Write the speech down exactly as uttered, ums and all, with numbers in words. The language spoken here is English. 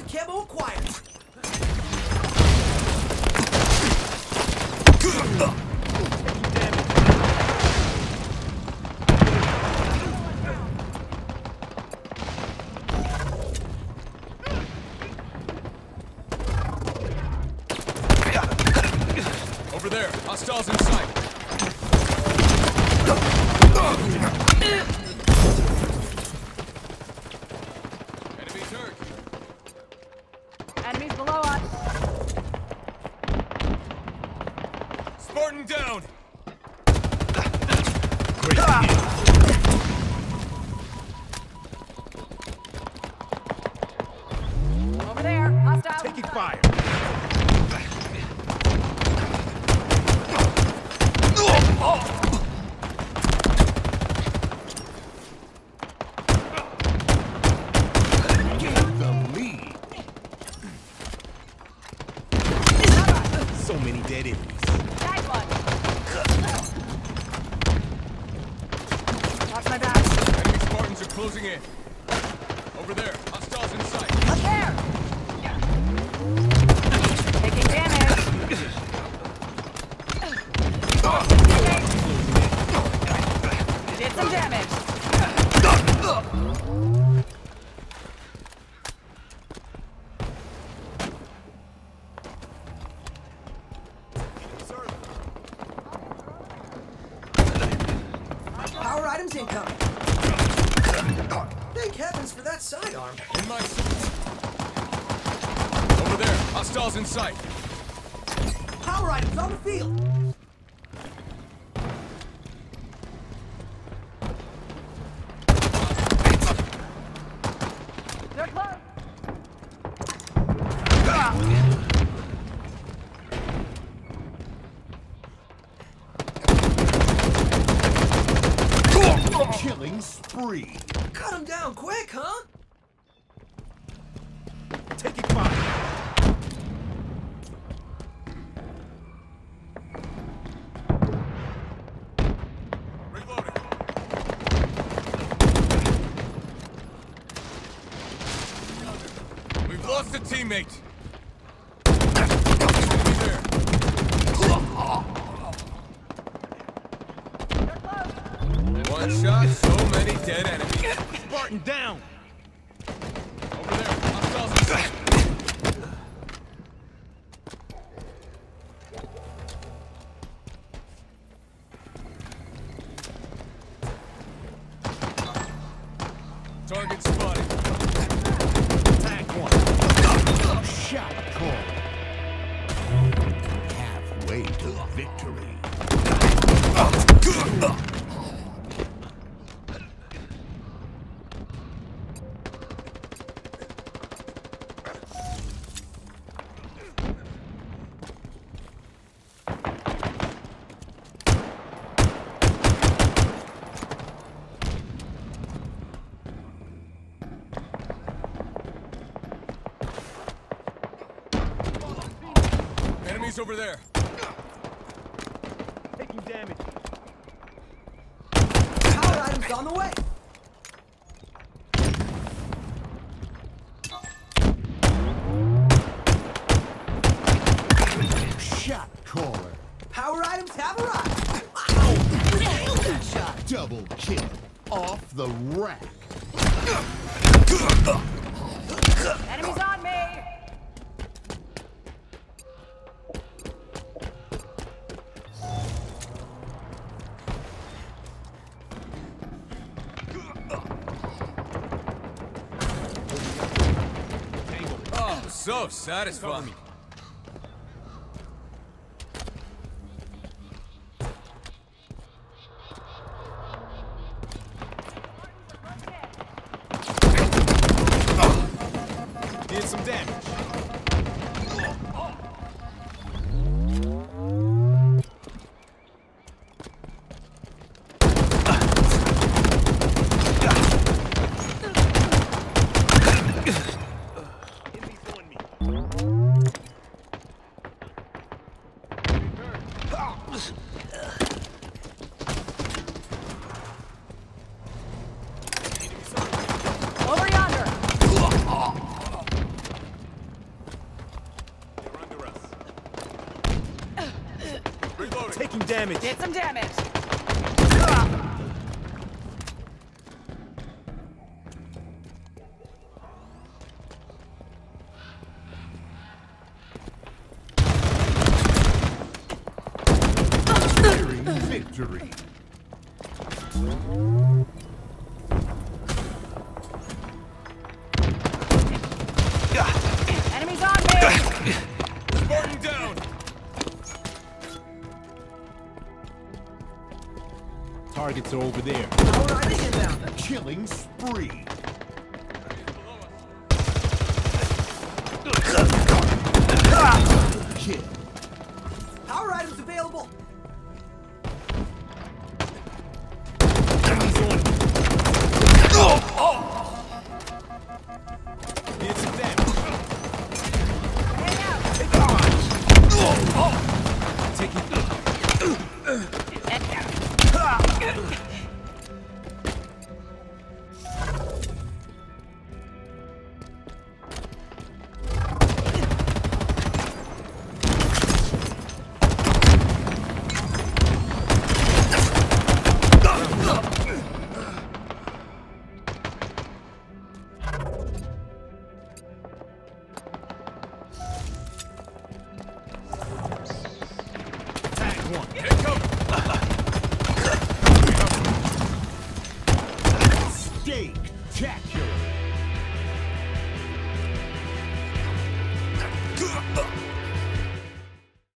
camo acquired. Over there, hostiles in sight. Enemies hurt. Enemies below us. Spartan down. Over there, hostile. Taking fire. So many dead enemies. Tag one. Watch my back. Enemy Spartans are closing in. Over there, hostiles in sight. Up there. Taking damage. Did some damage. Power items incoming. Thank heavens for that sidearm. In my sight. Over there, hostiles in sight. Power items on the field. They're close. Killing spree. Cut him down quick, huh? Taking fire. Reloading. We've lost a teammate. Enemy there. One shot, so many dead enemies. Spartan down. Over there, hostiles in sight. Target spotted. Tag one. Shot call. Halfway to victory. Enemies over there. Taking damage. Power items on the way. Shot caller. Power items have arrived. Wow! Nailed that shot. Double kill. Off the rack. Enemies on me. Oh, so satisfying. Did some damage. Over yonder. damage. Did some damage. Nearing victory. Enemies on me. Spartan down! Targets are over there. All right, inbound. Killing spree. Kill. Power items available.